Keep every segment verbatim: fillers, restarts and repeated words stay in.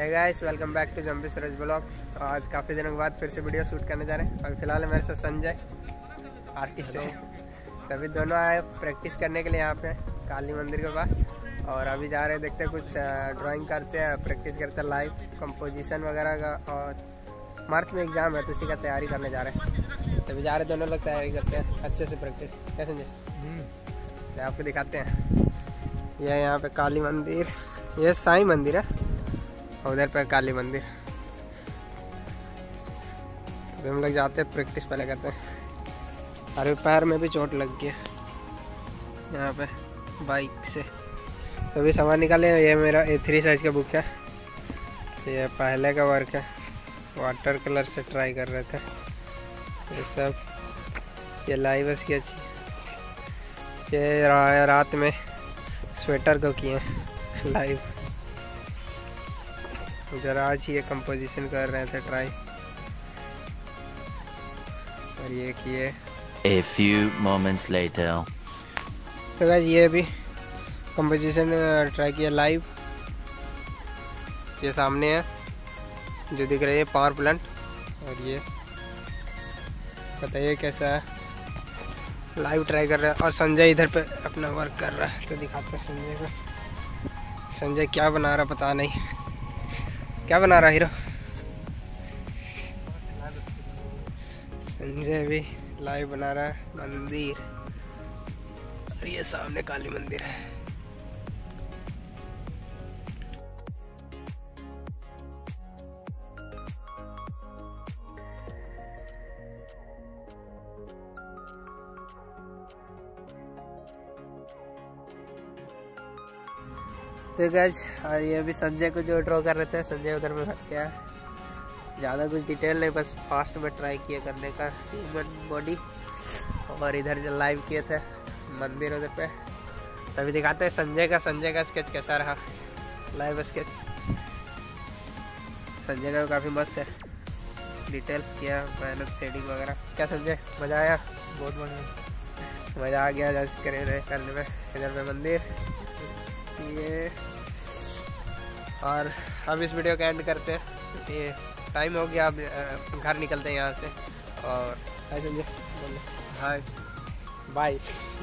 Hey guys, welcome back to जंबी Suraj blog. तो आज काफ़ी दिनों के बाद फिर से वीडियो शूट करने जा रहे हैं। अभी फिलहाल मेरे साथ संजय आर्टिस्ट है। तभी दोनों आए प्रैक्टिस करने के लिए यहाँ पे काली मंदिर के पास। और अभी जा रहे हैं, देखते हैं कुछ ड्राइंग करते हैं, प्रैक्टिस करते हैं लाइव कंपोजिशन वगैरह का। और मार्च में एग्ज़ाम है तो उसी का तैयारी करने जा रहे हैं। तभी जा रहे दोनों लोग तैयारी करते हैं अच्छे से प्रैक्टिस। क्या संजय, आपको दिखाते हैं। यह यहाँ पे काली मंदिर, ये साईं मंदिर है, उधर पे काली मंदिर। तो हम लोग जाते हैं प्रैक्टिस पहले करते हैं। अरे पैर में भी चोट लग गया यहाँ पे बाइक से। तो अभी सामान निकाले। ये मेरा ए थ्री साइज का बुक है, ये पहले का वर्क है, वाटर कलर से ट्राई कर रहे थे ये सब। ये लाइव स्केच, ये रा, रात में स्वेटर को किए लाइव। जरा आज ही ये कंपोजिशन कर रहे थे ट्राई, और ये किए। A few moments later. तो गाइस ये भी कंपोजिशन ट्राई किया लाइव। ये सामने है जो दिख रही है पावर प्लांट। और ये बताइए कैसा है, लाइव ट्राई कर रहा है। और संजय इधर पे अपना वर्क कर रहा है, तो दिखाते हैं संजय को। संजय क्या बना रहा पता नहीं, क्या बना रहा हीरो। संजय भी लाइव बना रहा है मंदिर। और ये सामने काली मंदिर है। तो गाइस ये भी संजय को जो ड्रॉ कर रहे थे, संजय उधर में हट गया। ज़्यादा कुछ डिटेल नहीं, बस फास्ट में ट्राई किया करने का ह्यूमन बॉडी। और इधर जो लाइव किए थे मंदिर उधर पे, तभी दिखाते हैं संजय का संजय का स्केच कैसा रहा, लाइव स्केच। संजय का काफ़ी मस्त है, डिटेल्स किया, मेहनत शेडिंग वगैरह। क्या संजय, मज़ा आया? बहुत बढ़िया, मज़ा आ गया जैसे करे रहे करने में। इधर पे मंदिर ये। और अब इस वीडियो का एंड करते हैं, ये टाइम हो गया, अब घर निकलते हैं यहाँ से। और हाय संजय, हाय बाय।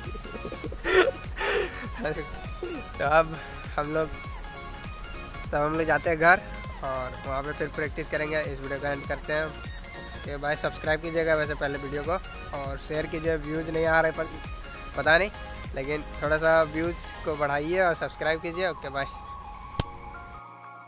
तो अब हम लोग तब हम लोग जाते हैं घर, और वहाँ पे फिर प्रैक्टिस करेंगे। इस वीडियो का एंड करते हैं। Okay bye. सब्सक्राइब कीजिएगा वैसे पहले वीडियो को, और शेयर कीजिए। व्यूज़ नहीं आ रहे पर पता नहीं, लेकिन थोड़ा सा व्यूज़ को बढ़ाइए और सब्सक्राइब कीजिए। Okay bye.